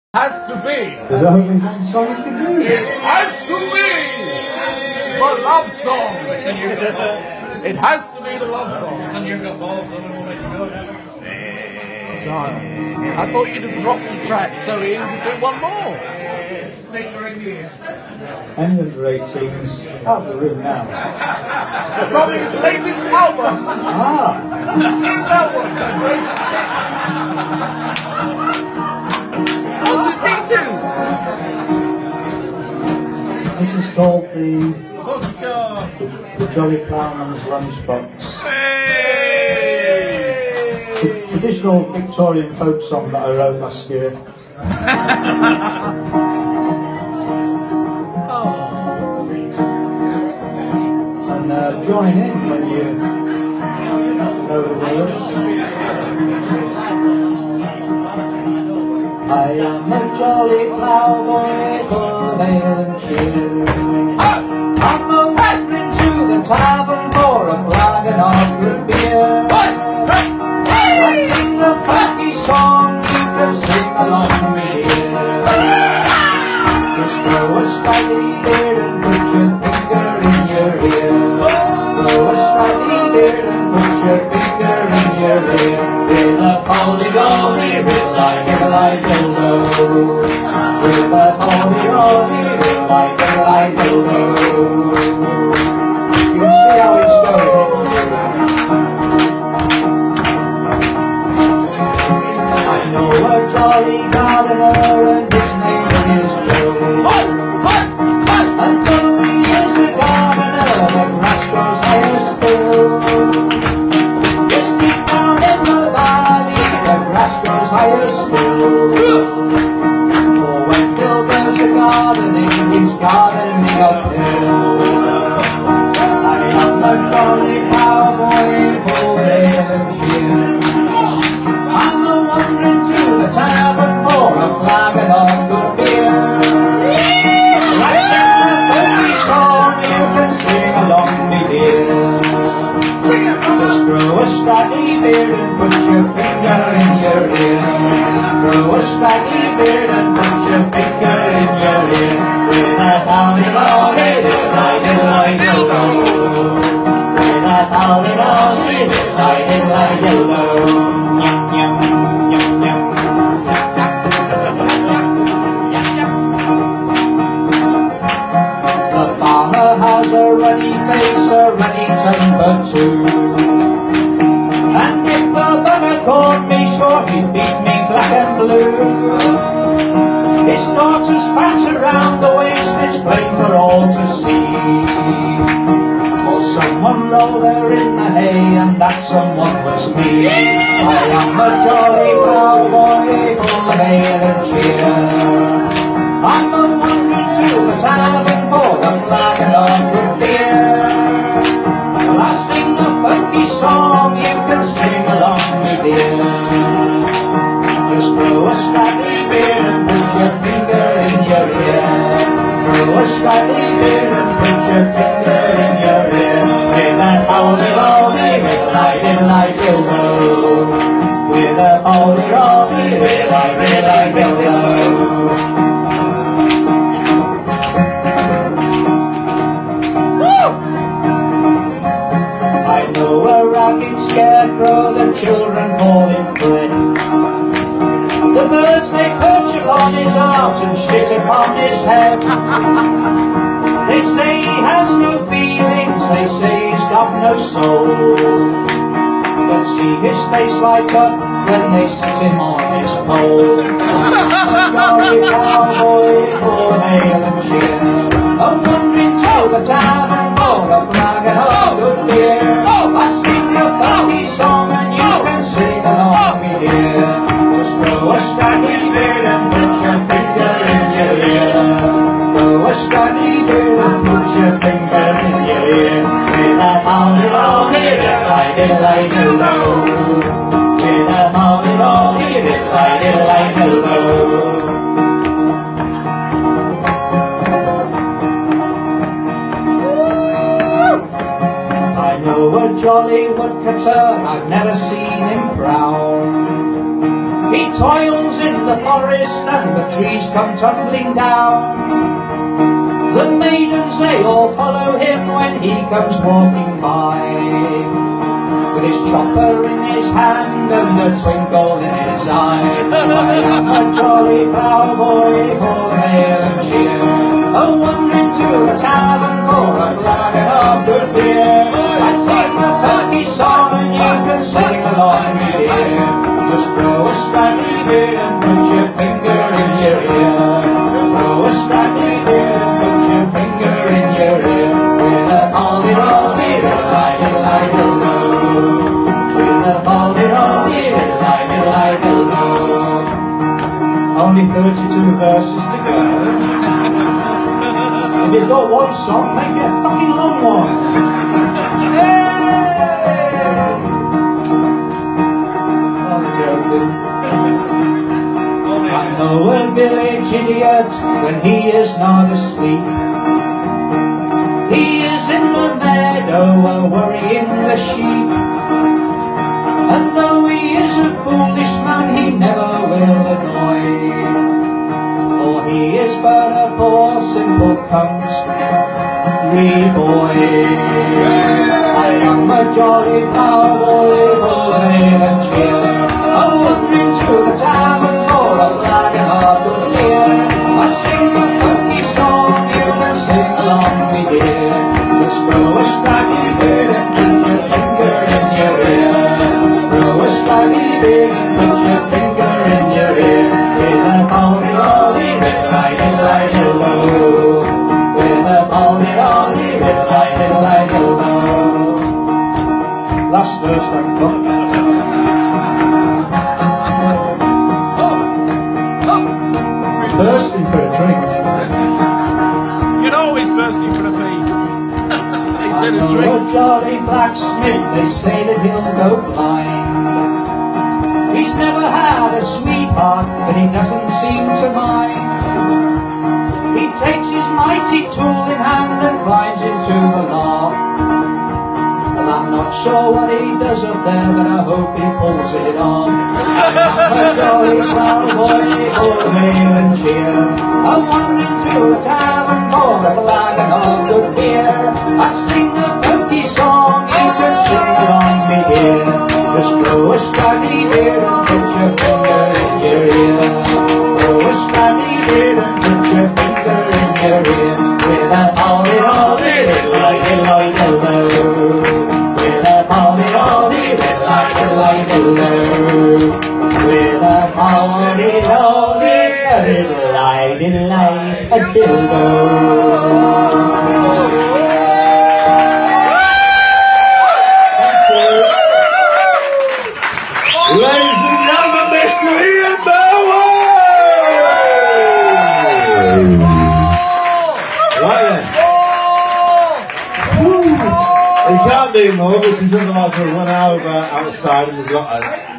Has to be. There's only one song to do. It has to be the love song. It has to be the love song. And you've got balls, I don't want to go. Giants. I thought you'd have dropped the track so Ian could do one more. Any under 18s out of the room now. From his latest album. Ah! In Melbourne, the greatest hits. What's it D2? This is called the Jolly Clown and his Lunchbox. The traditional Victorian folk song that I wrote last year. And join in when you know the words. I am a jolly ploughboy full ale and cheer. I'm a wandering to the tavern for a flagon of good beer. I sing a funky song, you can sing along with here. Just grow a sprightly beard and put your finger in your ear. Grow a sprightly beard and put your finger in your ear. With a polly-rolly, riddle-I-diddle-I-dildo. With a polly-rolly, riddle-I-diddle-I-dildo. You see how it's going. I know a jolly gardener and his name is Bill. And though he is a gardener, the grass grows higher still. Yes, deep down in the valley, the grass grows higher still. For when Phil goes a gardening, he's gardening uphill. I am a jolly cowboy, full of ale and cheer. I'm a wandering to the tavern for a flagon of good beer. I sing a funky song, you can sing along me dear. Just grow a scraggly beard and put your finger in your ear. Grow a scraggly beard and put your finger in your ear. With a polly-rolly, diddle-I-diddle-I-dildo. With a polly-rolly, diddle-I-diddle-I-dildo. Yum, yum, yum, yum. The farmer has a ruddy face, a ruddy temper too. And if the bugger caught me, sure he'd beat me black and blue. His daughter's fat around the waist is plain for all to see. For someone rolled her in the hay, and that someone was me. I am a jolly cowboy full of ale and cheer. I'm a wandering to the tavern for a flagon of good beer. Well, I sing a funky song, you can sing along with dear. Just grow a scraggly beard and put your finger in your ear. Grow a scraggly beard and put your finger in your ear. With that polly-rolly, riddle-I-diddle-I-dildo. With a polly-rolly, riddle-I-diddle-I-dildo. I know a ragged scarecrow, the children call him Fred. The birds they perch upon his arms and shit upon his head. They say he has no feelings, they say he's got no soul. But see his face light up when they sit him on his pole. A jolly cowboy full of ale and cheer. A wandering to the tavern for a flagon of good beer. I sing a funky song and you can sing along with dear. Just grow a scraggly beard and put your finger in your ear. Grow a scraggly beard and put your finger in your ear. With a polly-rolly, diddle-I-diddle-I-dildo. With a polly-rolly, diddle-I-diddle-I-dildo. I know a jolly woodcutter, I've never seen him frown. He toils in the forest and the trees come tumbling down. The maidens, they all follow him when he comes walking by, with his chopper in his hand and a twinkle in his eye. I am a jolly ploughboy for ale and cheer, a wandering to the tavern for a flagon of good beer. I sing a funky song and you can sing along with dear. Just throw a straggly beard and put your finger in your ear. Throw a straggly beard and put your finger in your ear. With a holly-rolly, diddle-I-diddle-I-diddle-do. With a holly-rolly, diddle-I-diddle-I-diddle-do. Only 32 verses to go. If you've got one song, make it a fucking long one. I know a village idiot when he is not asleep. He is in the meadow worrying the sheep. And though he is a foolish man, he never will annoy, for he is but a poor simple country boy. I am a jolly ploughboy for ale and cheer, a wandering to the tavern for a flagon of good beer. I sing a funky song, you can sing along with dear. Just throw a straggly beard and put your finger in your ear. Throw a straggly beard and put your finger in your ear. With a holly-rolly, diddle-I-diddle-I-diddle-do. With a holly-rolly, diddle-I-diddle-I-diddle-do. Last verse, thank God. Bursting for a drink. You're always bursting for a fee. He said a drink. Oh, jolly blacksmith, they say that he'll go blind. He's never had a sweetheart, but he doesn't seem to mind. He takes his mighty tool in hand and climbs into the loft. Well, I'm not sure what he does up there, but I hope he pulls it off. I'm a jolly ploughboy for ale and cheer, a wandering to the tavern for a flagon of good beer. I sing a funky song, you can sing along me here. Just throw a straggly beard and put your finger in your ear. Throw a straggly beard and put your finger in your ear. With a holly-rolly, diddle-I-diddle-I-diddle-do. With a holly-rolly, diddle-I-diddle-I-diddle-do. With a holly-rolly, diddle-I-diddle-I-diddle-do. Ladies and gentlemen, Mr. Ian Bowen! Right then. We can't do more because otherwise we'll run over outside and we've got